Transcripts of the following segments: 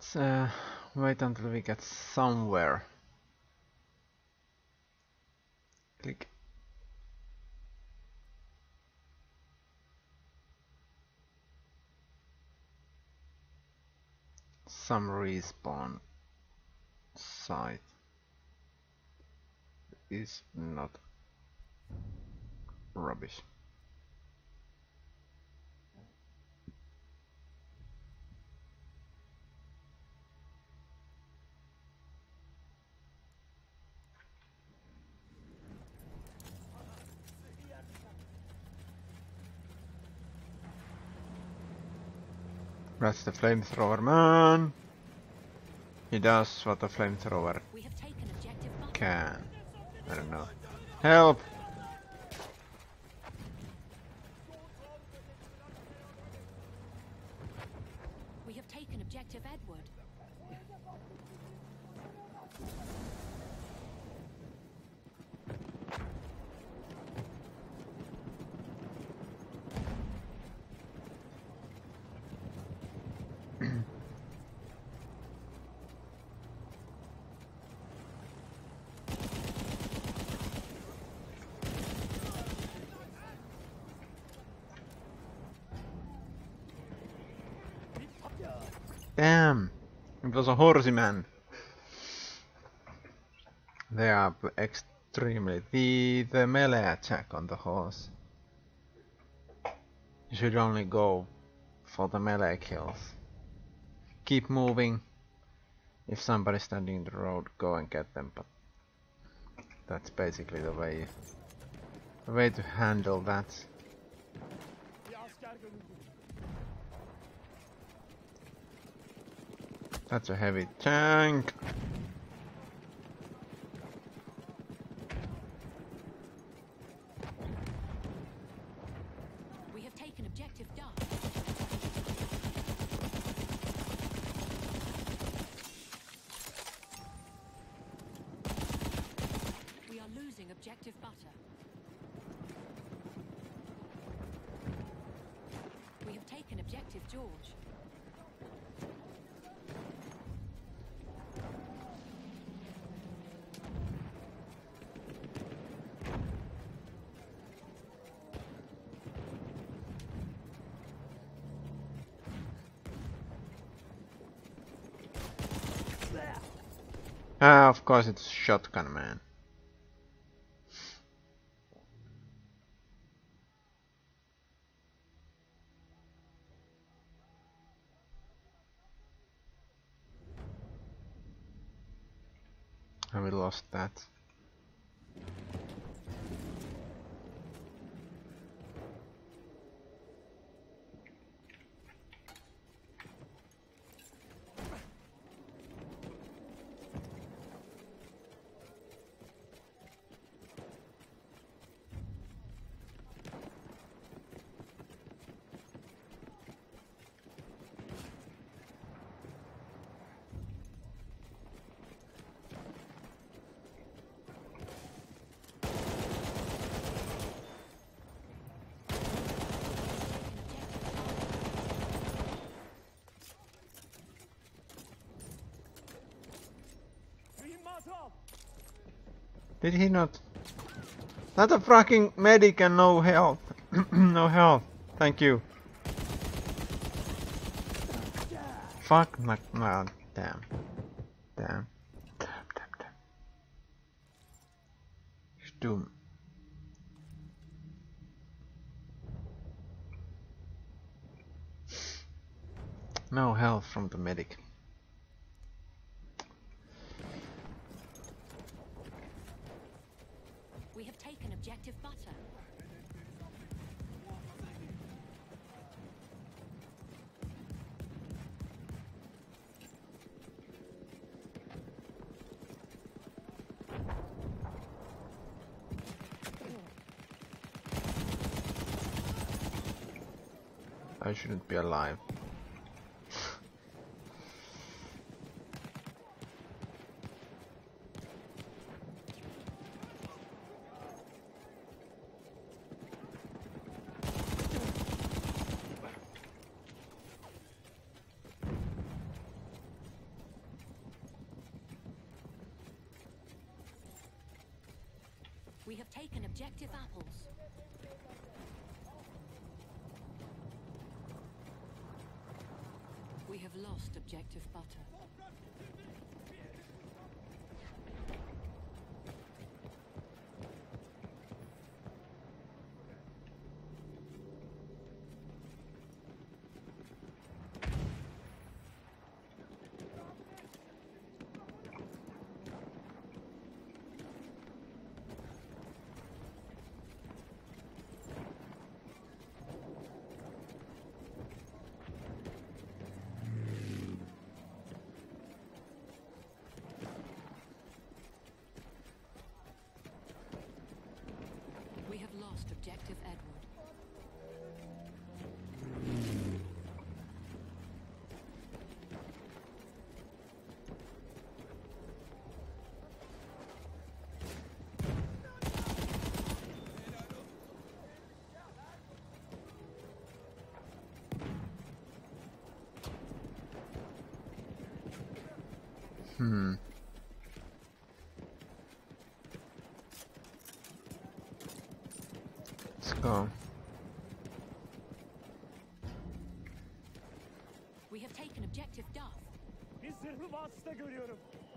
Let's wait until we get somewhere. Click. Some respawn site is not rubbish. That's the flamethrower man. He does what a flamethrower can. I don't know. Help! We have taken objective Edward. Damn! It was a horsey man. They are extremely... The melee attack on the horse. You should only go for the melee kills. Keep moving. If somebody's standing in the road, go and get them, but that's basically the way to handle that. That's a heavy tank. We have taken objective Duff. We are losing objective Butter. We have taken objective George. Of course it's shotgun man. And we lost that. Did he not? Not a fucking medic and no health. No health. Thank you. Fuck my... Well, damn. Damn. Damn. Stum. No health from the medic. We have taken objective Butter. I shouldn't be alive. objective apples. We have lost objective butter. We have lost objective Edward. Let's go. We have taken objective Duff. Bir zırhlı vasıta görüyorum.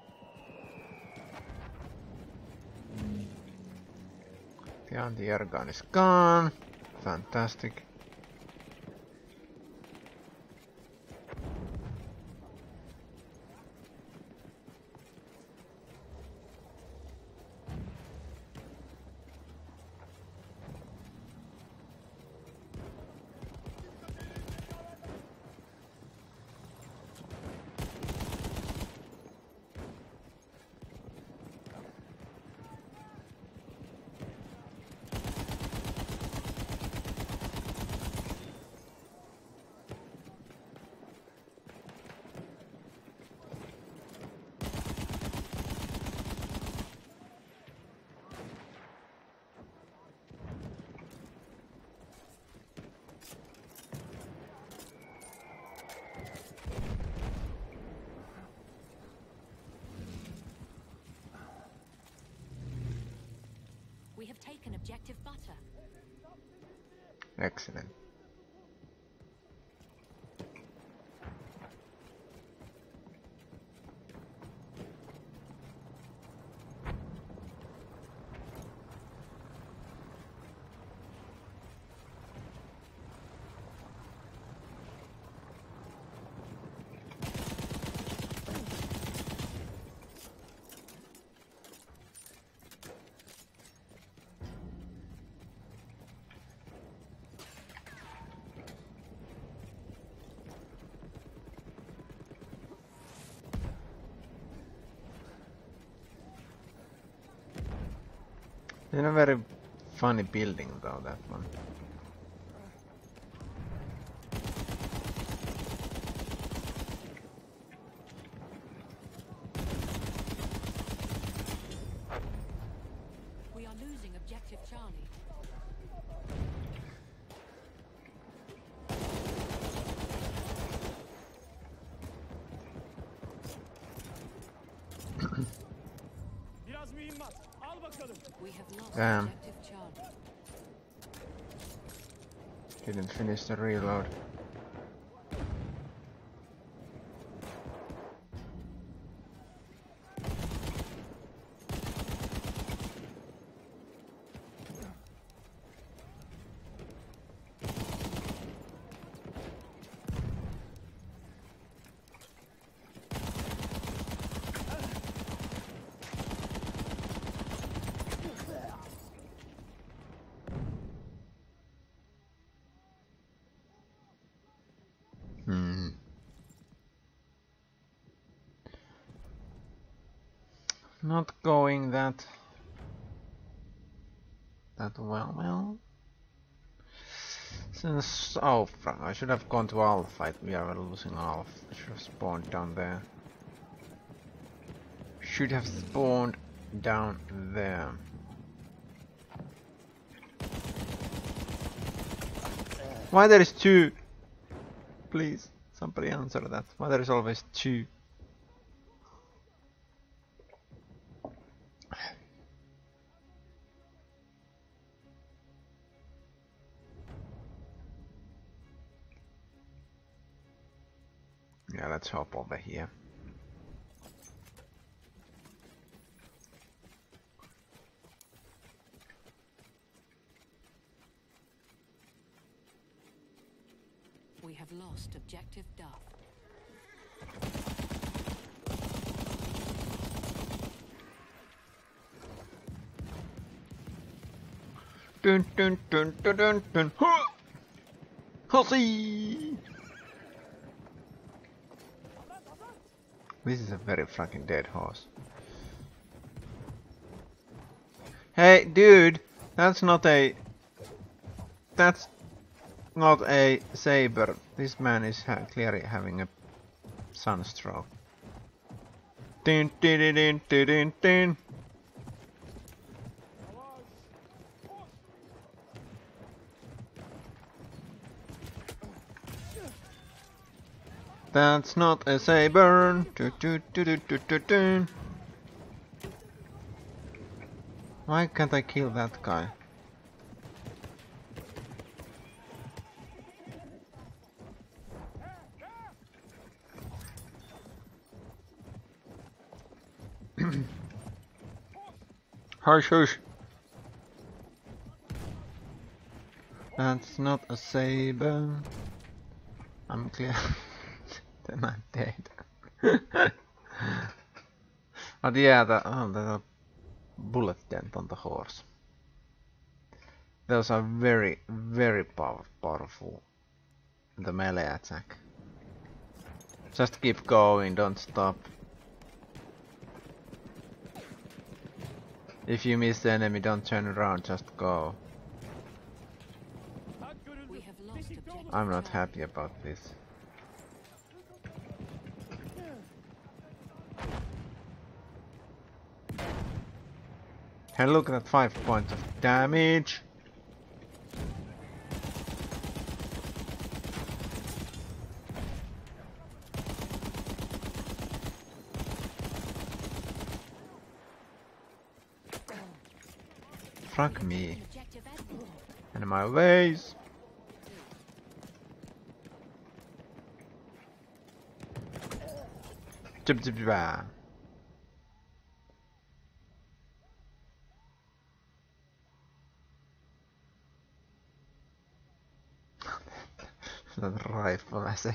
The anti-air gun is gone. Fantastic. We have taken objective butter. Excellent. It's a very funny building though, that one. We are losing objective Charlie. Biraz mühimmat. Al bakalım. We have lost Damn. objective Charlie. Didn't finish the reload. Not going that well. Well, since Alpha, I should have gone to Alpha. We are losing Alpha. I should have spawned down there. Should have spawned down there. Why there is two? Please, somebody answer that. Why there is always two? Yeah, let's hop over here. We have lost objective Duff. Dun dun dun dun dun dun. Hussy! This is a very fucking dead horse. Hey, dude, that's not a saber. This man is clearly having a sunstroke. Din din din din din din din. That's not a saber. Do, do, do, do, do, do, do. Why can't I kill that guy? Hush, hush. That's not a saber. I'm clear. Then I'm dead. But yeah, the bullet dent on the horse. Those are very, very powerful. The melee attack. Just keep going, don't stop. If you miss the enemy, don't turn around, just go. We have lost objective I'm not Charlie. happy about this. Hey, look at that 5 points of damage. Fuck me. Objective Edward. And my ways. Jib jib jib. That rifle, I say.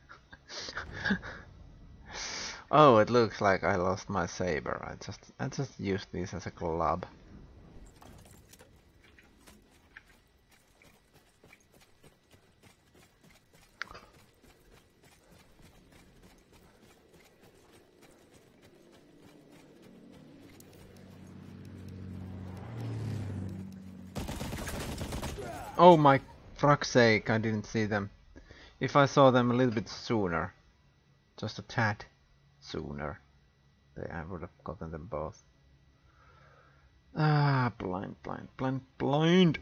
Oh, it looks like I lost my saber. I just used this as a club. Oh my fuck's sake, I didn't see them. If I saw them a little bit sooner, just a tad sooner, I would have gotten them both. Ah, blind, blind, blind, blind.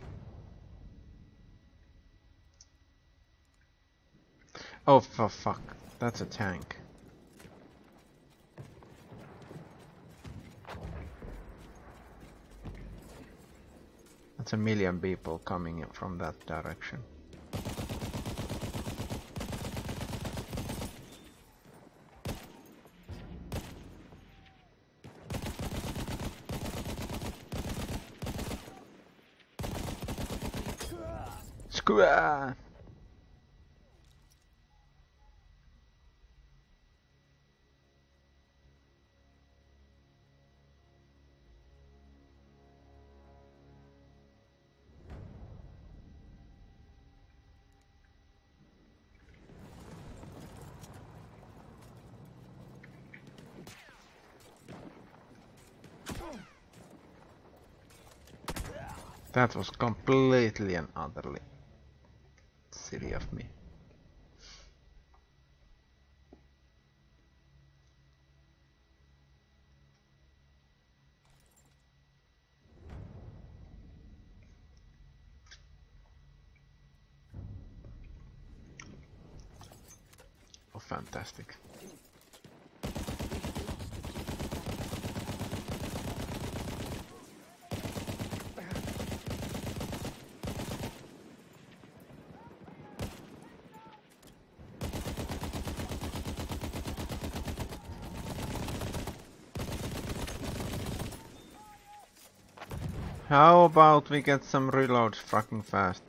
Oh, for fuck, that's a tank. That's a million people coming in from that direction. Square! That was completely and utterly silly of me. Oh, fantastic. How about we get some reloads fucking fast?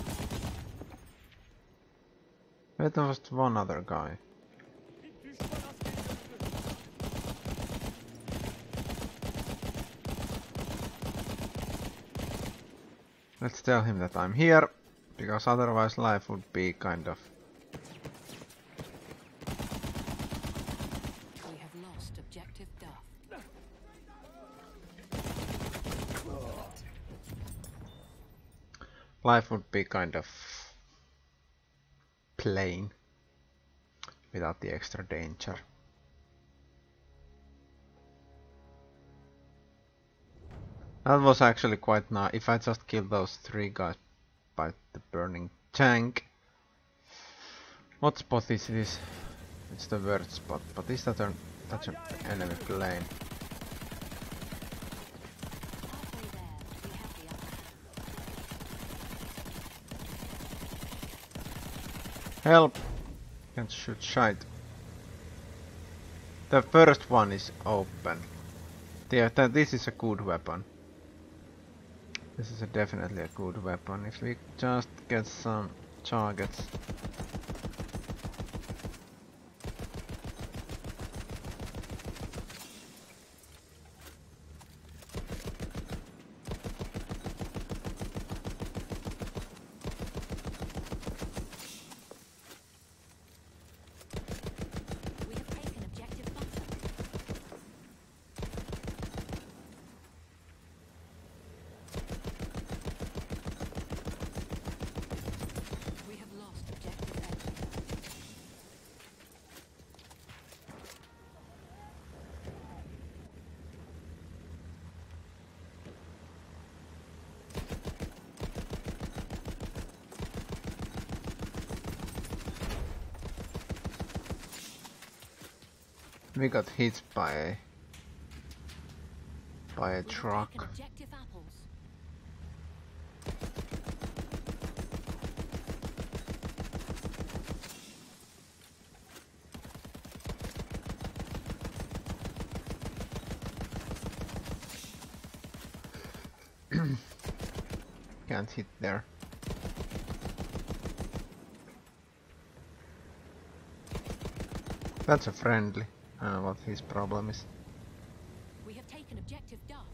Wait, there was one other guy. Bir düşman askeri öldü. Let's tell him that I'm here, because otherwise life would be kind of... We have lost objective Duff. Life would be kind of... plain. Without the extra danger. That was actually quite nice. If I just killed those 3 guys by the burning tank. What spot is this? It's the worst spot, but is that an enemy plane? Halfway there, we have the upper hand. Help! Can't shoot shite. The first one is open. This is a good weapon. This is definitely a good weapon. If we just get some targets. We have taken objective Butter. We have lost objective Edge. We got hit by a We have truck. taken objective Apples. Can't hit there. That's a friendly. I don't know what his problem is. We have taken objective Duff.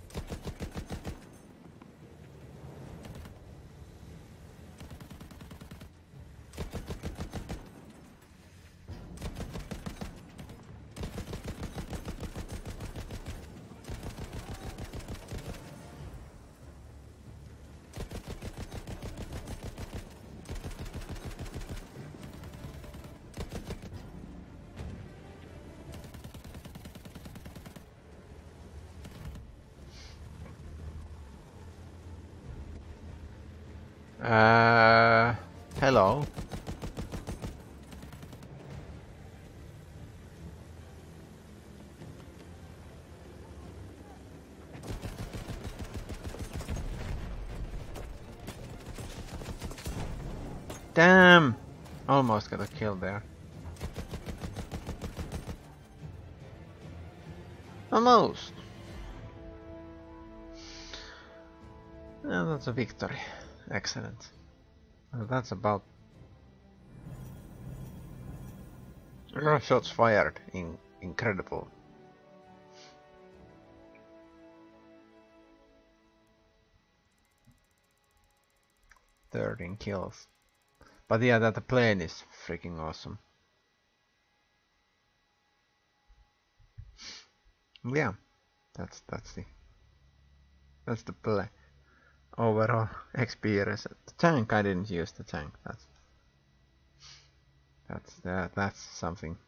Hello. Damn! Almost got a kill there. Almost! Yeah, that's a victory. Excellent. Well, that's about... Shots fired. Incredible. "13 kills. But yeah, that the plane is freaking awesome. Yeah, that's the play. Overall experience. The tank, I didn't use the tank. That's something.